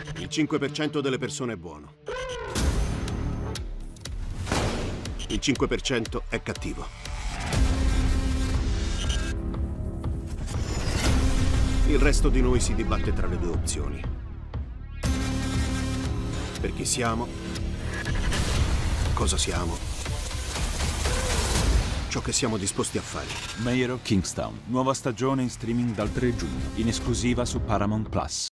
Il 5% delle persone è buono. Il 5% è cattivo. Il resto di noi si dibatte tra le due opzioni. Per chi siamo, cosa siamo, ciò che siamo disposti a fare. Mayor of Kingstown, nuova stagione in streaming dal 3 giugno, in esclusiva su Paramount+.